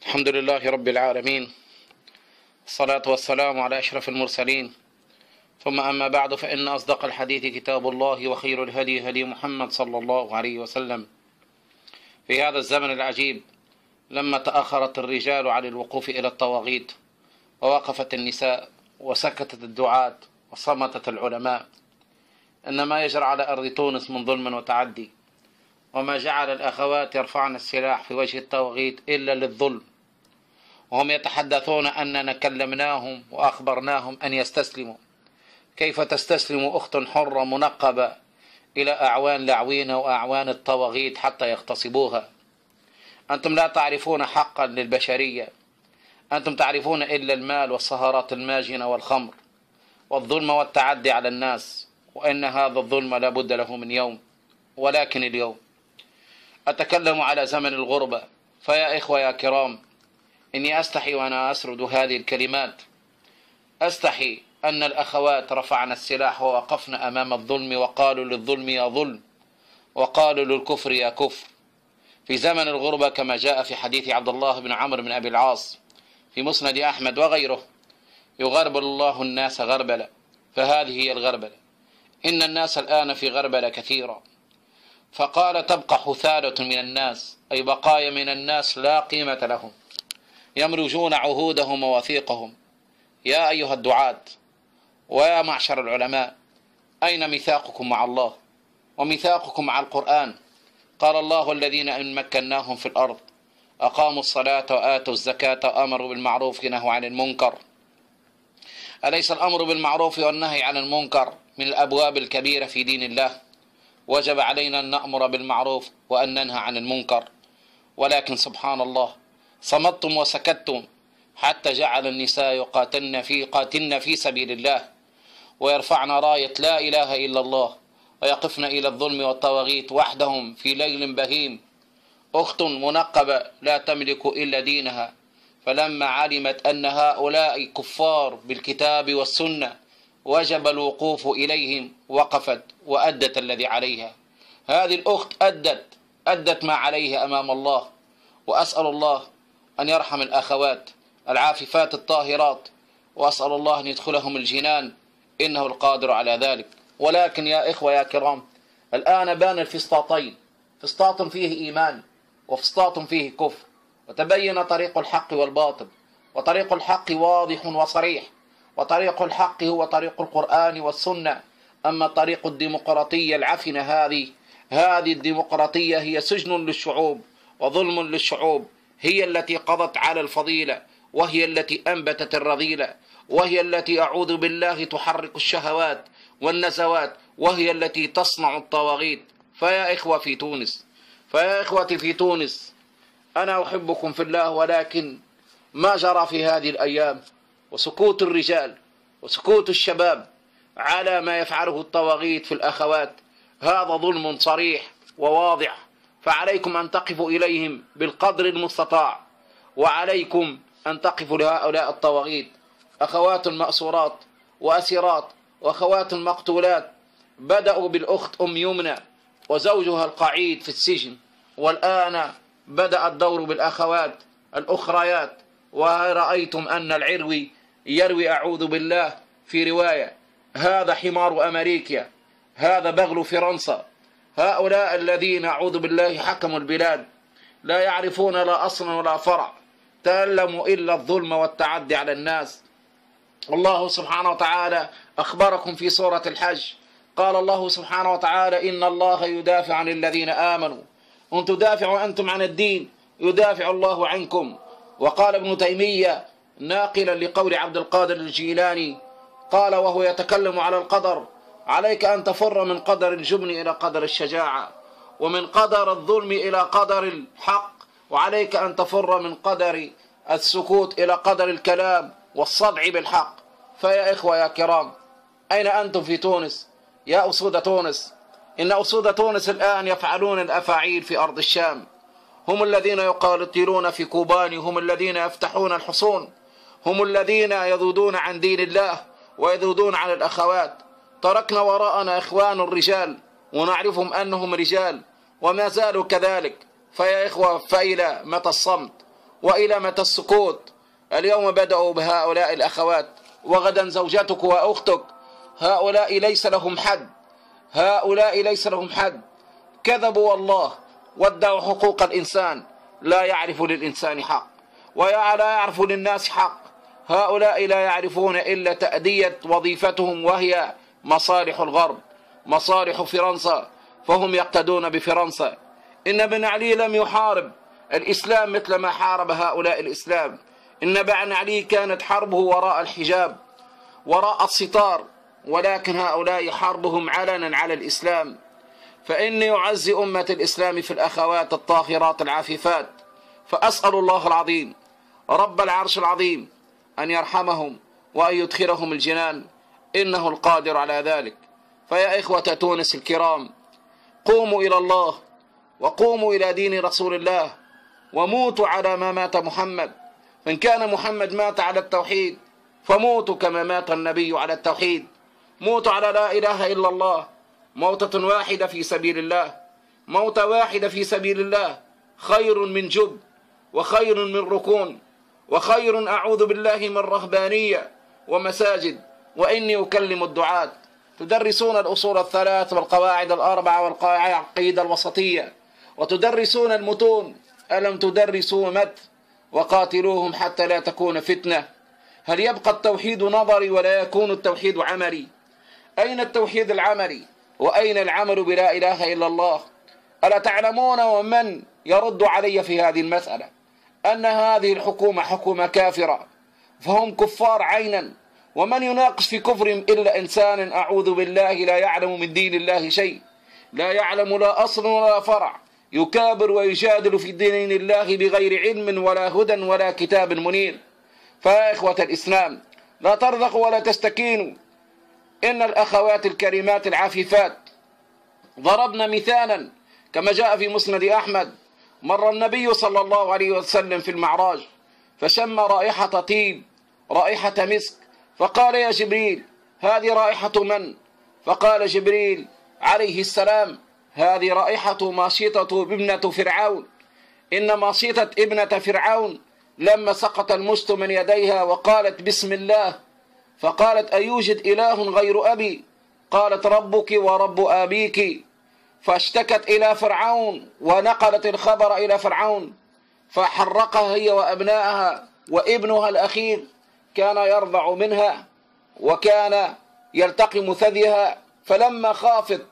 الحمد لله رب العالمين، الصلاة والسلام على أشرف المرسلين، ثم أما بعد، فإن أصدق الحديث كتاب الله، وخير الهدي هدي محمد صلى الله عليه وسلم. في هذا الزمن العجيب، لما تأخرت الرجال عن الوقوف إلى الطواغيت، ووقفت النساء، وسكتت الدعاة، وصمتت العلماء، إن ما يجرى على أرض تونس من ظلم وتعدي، وما جعل الأخوات يرفعن السلاح في وجه الطواغيت إلا للظلم، وهم يتحدثون أننا كلمناهم وأخبرناهم أن يستسلموا. كيف تستسلم أخت حرة منقبة إلى أعوان لعوينة وأعوان الطواغيت حتى يغتصبوها؟ أنتم لا تعرفون حقا للبشرية، أنتم تعرفون إلا المال والسهرات الماجنة والخمر والظلم والتعدي على الناس، وإن هذا الظلم لا بد له من يوم. ولكن اليوم أتكلم على زمن الغربة، فيا إخوة يا كرام، إني أستحي وأنا أسرد هذه الكلمات، أستحي أن الأخوات رفعن السلاح ووقفن أمام الظلم، وقالوا للظلم يا ظلم، وقالوا للكفر يا كفر. في زمن الغربة، كما جاء في حديث عبد الله بن عمرو بن أبي العاص في مسند أحمد وغيره: يغربل الله الناس غربلة، فهذه هي الغربلة. إن الناس الآن في غربلة كثيرة. فقال: تبقى حثالة من الناس، أي بقايا من الناس لا قيمة لهم، يمرجون عهودهم ووثيقهم. يا أيها الدعاة ويا معشر العلماء، أين ميثاقكم مع الله وميثاقكم مع القرآن؟ قال الله: الذين إن مكناهم في الأرض أقاموا الصلاة وآتوا الزكاة وأمروا بالمعروف ونهوا عن المنكر. أليس الأمر بالمعروف والنهي عن المنكر من الأبواب الكبيرة في دين الله؟ وجب علينا أن نأمر بالمعروف وأن ننهى عن المنكر. ولكن سبحان الله، صمتم وسكتتم حتى جعل النساء يقاتلن في سبيل الله، ويرفعن راية لا إله إلا الله، ويقفن إلى الظلم والطواغيت وحدهم في ليل بهيم. أخت منقبة لا تملك إلا دينها، فلما علمت أن هؤلاء كفار بالكتاب والسنة وجب الوقوف إليهم، وقفت وأدت الذي عليها. هذه الأخت أدت ما عليها أمام الله. وأسأل الله أن يرحم الأخوات العاففات الطاهرات، وأسأل الله أن يدخلهم الجنان، إنه القادر على ذلك. ولكن يا إخوة يا كرام، الآن بان الفسطاطين، فسطاط فيه إيمان وفسطاط فيه كفر، وتبين طريق الحق والباطل. وطريق الحق واضح وصريح، وطريق الحق هو طريق القرآن والسنة. أما طريق الديمقراطية العفنة هذه الديمقراطية هي سجن للشعوب وظلم للشعوب، هي التي قضت على الفضيلة، وهي التي أنبتت الرذيلة، وهي التي أعوذ بالله تحرك الشهوات والنزوات، وهي التي تصنع الطواغيت. فيا إخوتي في تونس، أنا أحبكم في الله، ولكن ما جرى في هذه الأيام وسكوت الرجال وسكوت الشباب على ما يفعله الطواغيت في الأخوات هذا ظلم صريح وواضح. فعليكم أن تقفوا إليهم بالقدر المستطاع، وعليكم أن تقفوا لهؤلاء الطواغيت. أخوات مأسورات وأسيرات وأخوات مقتولات، بدأوا بالأخت أم يمنى وزوجها القعيد في السجن، والآن بدأ الدور بالأخوات الأخريات. ورأيتم أن العروي يروي أعوذ بالله في رواية: هذا حمار أمريكا، هذا بغل فرنسا. هؤلاء الذين أعوذ بالله حكموا البلاد لا يعرفون لا أصل ولا فرع، تألموا إلا الظلم والتعدي على الناس. الله سبحانه وتعالى أخبركم في سورة الحج، قال الله سبحانه وتعالى: إن الله يدافع عن الذين آمنوا، أن تدافعوا أنتم عن الدين يدافع الله عنكم. وقال ابن تيمية ناقلا لقول عبد القادر الجيلاني، قال وهو يتكلم على القدر: عليك أن تفر من قدر الجبن إلى قدر الشجاعة، ومن قدر الظلم إلى قدر الحق، وعليك أن تفر من قدر السكوت إلى قدر الكلام والصدع بالحق. فيا إخوة يا كرام، أين أنتم في تونس يا أسود تونس؟ إن أسود تونس الآن يفعلون الأفاعيل في أرض الشام، هم الذين يقاتلون في كوباني، هم الذين يفتحون الحصون، هم الذين يذودون عن دين الله ويذودون عن الأخوات. تركنا وراءنا إخوان الرجال ونعرفهم أنهم رجال وما زالوا كذلك. فيا إخوة، فإلى متى الصمت وإلى متى السكوت؟ اليوم بدأوا بهؤلاء الأخوات، وغدا زوجتك وأختك. هؤلاء ليس لهم حد، هؤلاء ليس لهم حد. كذبوا والله وادعوا حقوق الإنسان، لا يعرف للإنسان حق ولا يعرف للناس حق. هؤلاء لا يعرفون إلا تأدية وظيفتهم، وهي مصالح الغرب، مصالح فرنسا، فهم يقتدون بفرنسا. إن بن علي لم يحارب الإسلام مثل ما حارب هؤلاء الإسلام. إن بن علي كانت حربه وراء الحجاب، وراء الستار، ولكن هؤلاء حربهم علنا على الإسلام. فإني أعزي أمة الإسلام في الأخوات الطاهرات العفيفات، فأسأل الله العظيم رب العرش العظيم أن يرحمهم وأن يدخلهم الجنان، إنه القادر على ذلك. فيا إخوة تونس الكرام، قوموا إلى الله وقوموا إلى دين رسول الله، وموتوا على ما مات محمد. فإن كان محمد مات على التوحيد فموتوا كما مات النبي على التوحيد. موتوا على لا إله إلا الله، موتة واحدة في سبيل الله، موتة واحدة في سبيل الله خير من جب، وخير من ركون، وخير أعوذ بالله من رهبانية ومساجد. وإني أكلم الدعاة، تدرسون الأصول الثلاث والقواعد الأربعة والعقيدة الوسطية، وتدرسون المتون، ألم تدرسوا مت؟ وقاتلوهم حتى لا تكون فتنة. هل يبقى التوحيد نظري ولا يكون التوحيد عملي؟ أين التوحيد العملي؟ وأين العمل بلا إله إلا الله؟ ألا تعلمون ومن يرد علي في هذه المسألة أن هذه الحكومة حكومة كافرة، فهم كفار عينا، ومن يناقش في كفرهم إلا إنسان أعوذ بالله لا يعلم من دين الله شيء، لا يعلم لا أصل ولا فرع، يكابر ويجادل في دين الله بغير علم ولا هدى ولا كتاب منير. فيا إخوة الإسلام، لا ترضخوا ولا تستكينوا. إن الأخوات الكريمات العفيفات ضربنا مثالا كما جاء في مسند أحمد. مر النبي صلى الله عليه وسلم في المعراج فشم رائحة طيب، رائحة مسك، فقال يا جبريل هذه رائحة من؟ فقال جبريل عليه السلام هذه رائحة ماشطة ابنة فرعون. إن ماشطة ابنة فرعون لما سقط المشط من يديها وقالت بسم الله، فقالت أيوجد إله غير أبي؟ قالت ربك ورب آبيك. فاشتكت إلى فرعون ونقلت الخبر إلى فرعون، فحرقها هي وأبنائها، وابنها الأخير كان يرضع منها وكان يلتقم ثديها. فلما خافت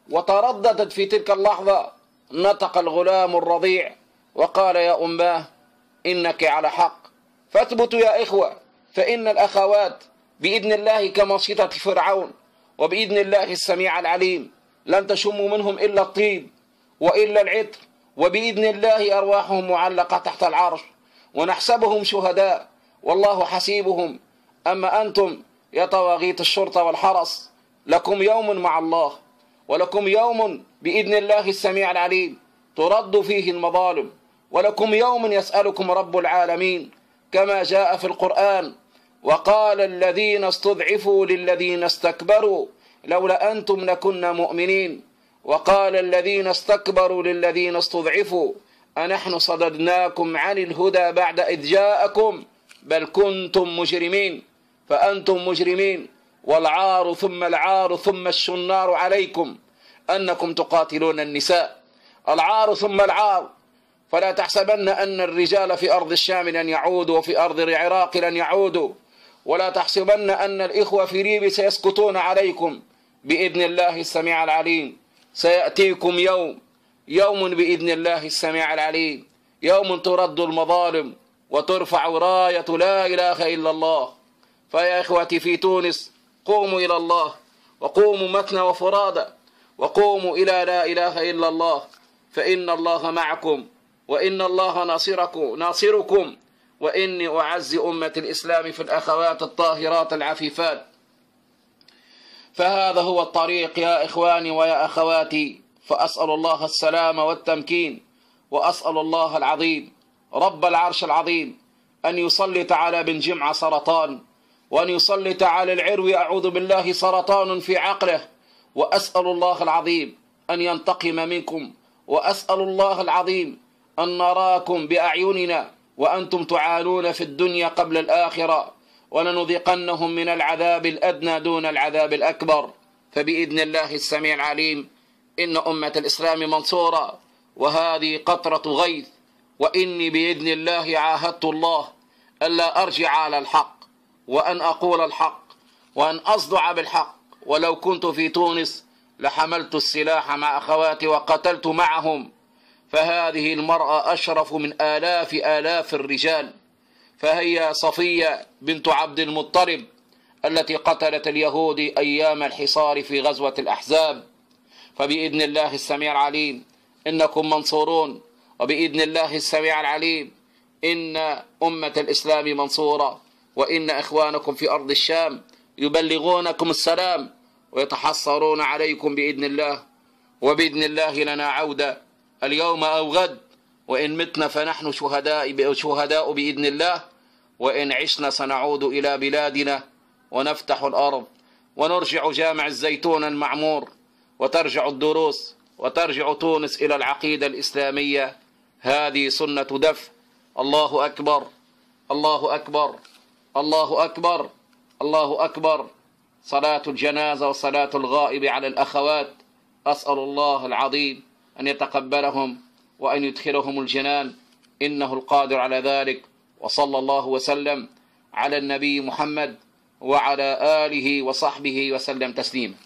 وترددت في تلك اللحظة نطق الغلام الرضيع وقال يا أماه إنك على حق. فاثبتوا يا إخوة، فإن الأخوات بإذن الله كماشطة فرعون، وبإذن الله السميع العليم لن تشموا منهم إلا الطيب وإلا العطر، وبإذن الله أرواحهم معلقة تحت العرش، ونحسبهم شهداء والله حسيبهم. أما أنتم يا طواغيت الشرطة والحرس لكم يوم مع الله، ولكم يوم بإذن الله السميع العليم ترد فيه المظالم، ولكم يوم يسألكم رب العالمين كما جاء في القرآن وقال الذين استضعفوا للذين استكبروا لولا أنتم لكنا مؤمنين، وقال الذين استكبروا للذين استضعفوا أنحن صددناكم عن الهدى بعد إذ جاءكم بل كنتم مجرمين. فأنتم مجرمين، والعار ثم العار ثم الشنار عليكم أنكم تقاتلون النساء. العار ثم العار. فلا تحسبن أن الرجال في أرض الشام لن يعودوا وفي أرض العراق لن يعودوا، ولا تحسبن أن الإخوة في ليبيا سيسكتون عليكم. بإذن الله السميع العليم سيأتيكم يوم بإذن الله السميع العليم، يوم ترد المظالم وترفع راية لا إله إلا الله. فيا إخوتي في تونس قوموا إلى الله، وقوموا مثنى وفرادى، وقوموا إلى لا إله إلا الله، فإن الله معكم، وإن الله ناصركم. وإني أعزي أمة الإسلام في الأخوات الطاهرات العفيفات. فهذا هو الطريق يا إخواني ويا أخواتي. فأسأل الله السلام والتمكين، وأسأل الله العظيم رب العرش العظيم أن يسلط على بن جمعة سرطان، وأن يسلط على العروي أعوذ بالله سرطان في عقله، وأسأل الله العظيم أن ينتقم منكم، وأسأل الله العظيم أن نراكم بأعيننا وأنتم تعانون في الدنيا قبل الآخرة، ولنذيقنهم من العذاب الأدنى دون العذاب الأكبر. فبإذن الله السميع العليم إن أمة الإسلام منصورة، وهذه قطرة غيث. وإني بإذن الله عاهدت الله ألا أرجع على الحق، وأن أقول الحق، وأن أصدع بالحق. ولو كنت في تونس لحملت السلاح مع أخواتي وقتلت معهم. فهذه المرأة أشرف من آلاف الرجال، فهي صفية بنت عبد المطلب التي قتلت اليهود أيام الحصار في غزوة الأحزاب. فبإذن الله السميع العليم إنكم منصورون، وبإذن الله السميع العليم إن أمة الإسلام منصورة، وإن إخوانكم في أرض الشام يبلغونكم السلام ويتحصرون عليكم بإذن الله. وبإذن الله لنا عودة اليوم أو غد، وإن متنا فنحن شهداء بإذن الله، وإن عشنا سنعود إلى بلادنا ونفتح الأرض ونرجع جامع الزيتون المعمور، وترجع الدروس، وترجع تونس إلى العقيدة الإسلامية. هذه سنة دفع. الله أكبر، الله أكبر، الله أكبر، الله أكبر. صلاة الجنازة وصلاة الغائب على الأخوات، أسأل الله العظيم أن يتقبلهم وأن يدخلهم الجنان، إنه القادر على ذلك. وصلى الله وسلم على النبي محمد وعلى آله وصحبه وسلم تسليما.